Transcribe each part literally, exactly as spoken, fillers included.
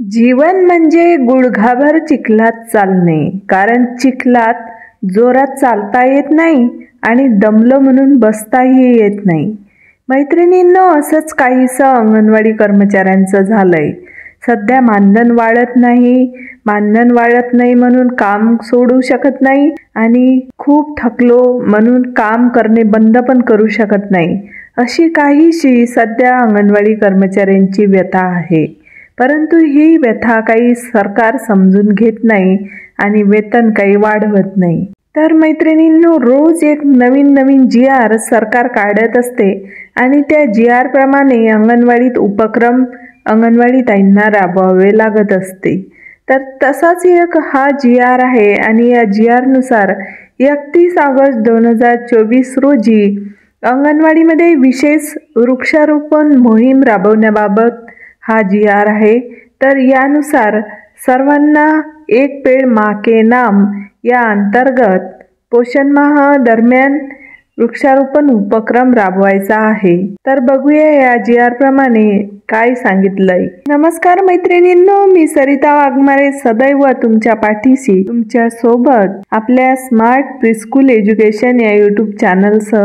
जीवन म्हणजे गुडघाभर चिखलात चालणे, कारण चिखलात जोरात चालता येत नाही आणि दमलो म्हणून बसताही येत नाही. मैत्रिणींनो, असंच काहीसं अंगणवाडी कर्मचाऱ्यांचं झालंय. सध्या मानधन वाढत नाही, मानधन वाढत नाही म्हणून काम सोडू शकत नाही आणि खूप थकलो म्हणून काम करणे बंद पण करू शकत नाही. अशी काहीशी सध्या अंगणवाडी कर्मचाऱ्यांची व्यथा आहे. परंतु ही व्यथा काही सरकार समजून घेत नाही आणि वेतन काही वाढवत नाही. तर मैत्रिणींनो, रोज एक नवीन नवीन जी आर सरकार काढत असते आणि त्या जी आर प्रमाणे अंगणवाडीत उपक्रम अंगणवाडी ताईंना राबवावे लागत असते. तर तसाच एक हा जी आर आहे आणि या जी आर नुसार एकतीस ऑगस्ट दोन हजार चोवीस रोजी अंगणवाडीमध्ये विशेष वृक्षारोपण मोहीम राबवण्याबाबत हा जी आर आहे. तर यानुसार सर्वांना एक पेड़ माँ के नाम या अंतर्गत पोषण माह दरम्यान वृक्षारोपण उपक्रम राबवायचा आहे. तर बघूया या जी आर प्रमाणे काय सांगितलंय. नमस्कार मैत्रिणींनो, मी सरिता वाघमारे सदैव तुमच्या पाठीशी, तुमच्या सोबत आपल्या स्मार्ट प्रीस्कूल एज्युकेशन या यूट्यूब चॅनलसह.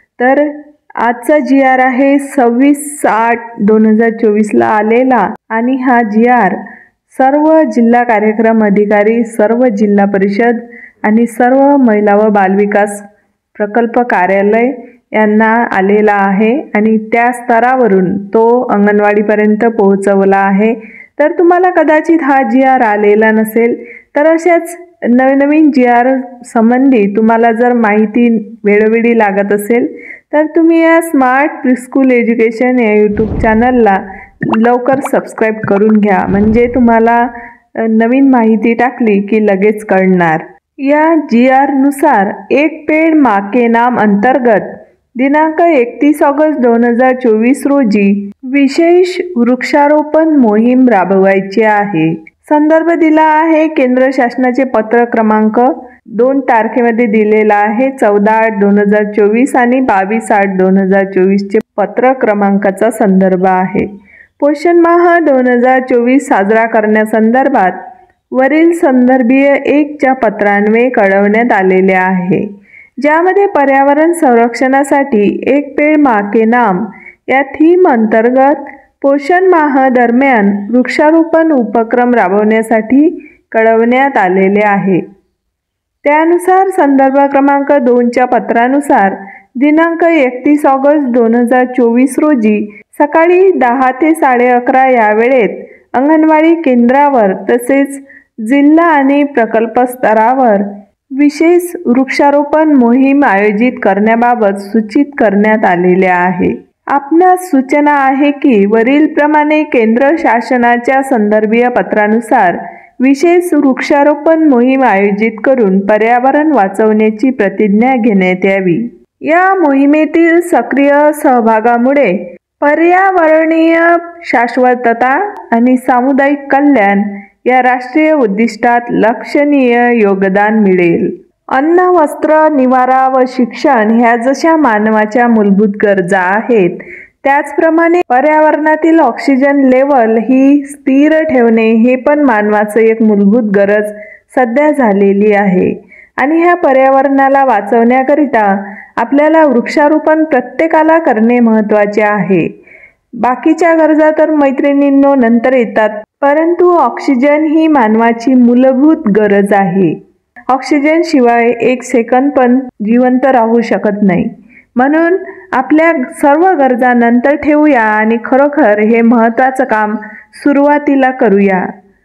तर आजचा जी आर आहे सव्वीस आठ दोन हजार चोवीस ला आलेला आणि हा जी आर सर्व जिल्हा कार्यक्रम अधिकारी, सर्व जिल्हा परिषद आणि सर्व महिला व बालविकास प्रकल्प कार्यालय यांना आलेला आहे आणि त्या स्तरावरून तो अंगणवाडीपर्यंत पोहोचवला आहे. तर तुम्हाला कदाचित हा जी आर आलेला नसेल, तर अशाच नवनवीन जी आर संबंधी तुम्हाला जर माहिती वेळोवेळी लागत असेल तर तुम्ही या स्मार्ट प्रीस्कूल एज्युकेशन या यूट्यूब चॅनलला लवकर सबस्क्राईब करून घ्या, म्हणजे तुम्हाला नवीन माहिती टाकली की लगेच कळणार. या जी आर नुसार एक पेड़ माँ के नाम अंतर्गत दिनांक एकतीस ऑगस्ट दोन हजार चोवीस रोजी विशेष वृक्षारोपण मोहीम राबवायची आहे. संदर्भ दिला आहे केंद्र शासनाचे पत्र क्रमांक दोन तारखेमध्ये दिलेला आहे, चौदा आठ दोन हजार चोवीस आणि बावीस आठ दोन हजार चोवीस चे पत्र क्रमांकाचा संदर्भ आहे. पोषण माह दोन हजार चोवीस साजरा करण्यासंदर्भात वरील संदर्भीय एकच्या पत्रान्वये कळवण्यात आलेले आहे, ज्यामध्ये पर्यावरण संरक्षणासाठी एक पेड़ माँ के नाम या थीम अंतर्गत पोषण माह दरम्यान वृक्षारोपण उपक्रम राबवण्यासाठी कळवण्यात आलेले आहे. त्यानुसार संदर्भ क्रमांक दोनच्या पत्रानुसार दिनांक एकतीस ऑगस्ट दोन हजार चोवीस रोजी सकाळी दहा ते साडे अकरा या वेळेत अंगणवाडी केंद्रावर तसेच जिल्हा आणि प्रकल्प स्तरावर विशेष वृक्षारोपण मोहीम आयोजित करण्याबाबत सूचित करण्यात आलेले आहे. आपणास सूचना आहे की वरील प्रमाणे केंद्र शासनाच्या संदर्भीय पत्रानुसार विशेष वृक्षारोपण मोहीम आयोजित करून पर्यावरण वाचवण्याची प्रतिज्ञा घेण्यात यावी. या मोहिमेतील सक्रिय सहभागामुळे पर्यावरणीय शाश्वतता आणि सामुदायिक कल्याण या राष्ट्रीय उद्दिष्टात लक्षणीय योगदान मिळेल. अन्न, वस्त्र, निवारा व शिक्षण ह्या जशा मानवाच्या मूलभूत गरजा आहेत, त्याचप्रमाणे पर्यावरणातील ऑक्सिजन लेवल ही स्थिर ठेवणे हे पण मानवाचं एक मूलभूत गरज सध्या झालेली आहे. आणि ह्या पर्यावरणाला वाचवण्याकरिता आपल्याला वृक्षारोपण प्रत्येकाला करणे महत्त्वाचे आहे. बाकीच्या गरजा तर मैत्रिणींनो नंतर येतात, परंतु ऑक्सिजन ही मानवाची मूलभूत गरज आहे. ऑक्सिजन शिवाय एक सेकंद पण जिवंत राहू शकत नाही. म्हणून आपल्या सर्व गरजा नंतर ठेवूया आणि खरोखर हे महत्त्वाचं काम सुरुवातीला करूया.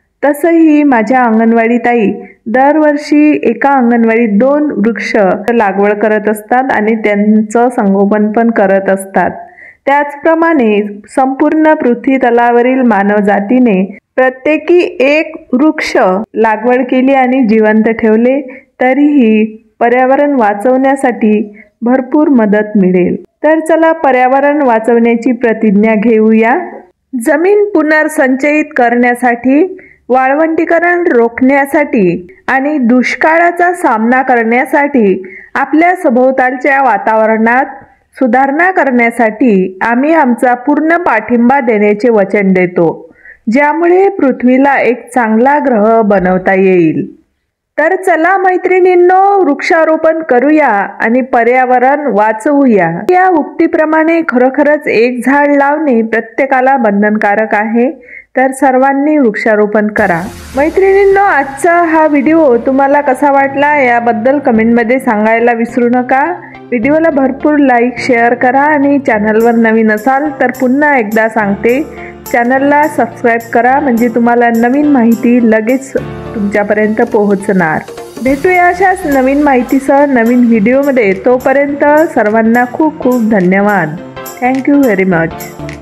तसंही माझ्या अंगणवाडी ताई दरवर्षी एका अंगणवाडीत दोन वृक्ष लागवड करत असतात आणि त्यांचं संगोपन पण करत असतात. त्याचप्रमाणे संपूर्ण पृथ्वी तलावरील मानवजातीने प्रत्येकी एक वृक्ष लागवड केली आणि जिवंत ठेवले तरीही पर्यावरण वाचवण्यासाठी भरपूर मदत मिळेल. तर चला पर्यावरण वाचवण्याची प्रतिज्ञा घेऊया. जमीन पुनर्संचयित करण्यासाठी, वाळवंटीकरण रोखण्यासाठी आणि दुष्काळाचा सामना करण्यासाठी आपल्या सभोवतालच्या वातावरणात सुधारणा करण्यासाठी आम्ही आमचा पूर्ण पाठिंबा देण्याचे वचन देतो. ज्यामुळे पृथ्वीला एक चांगला ग्रह बनवता येईल। तर चला मैत्रिणींनो, वृक्षारोपण करूया आणि पर्यावरण वाचवूया। या उक्तीप्रमाणे खरोखरच एक झाड लावणे प्रत्येकाला बंधनकारक आहे, तर सर्वांनी वृक्षारोपण करा। मैत्रिणींनो, आजचा हा व्हिडिओ तुम्हाला कसा वाटला याबद्दल कमेंटमध्ये सांगायला विसरू नका। व्हिडिओला भरपूर लाईक शेअर करा आणि चॅनलवर नवीन असाल तर पुन्हा एकदा सांगते, चॅनलला सबस्क्राईब करा, म्हणजे तुम्हाला नवीन माहिती लगेच तुमच्यापर्यंत पोहोचणार। भेटूया अशाच नवीन माहितीसह नवीन व्हिडिओमध्ये। तोपर्यंत सर्वांना खूप खूप धन्यवाद। Thank you very much.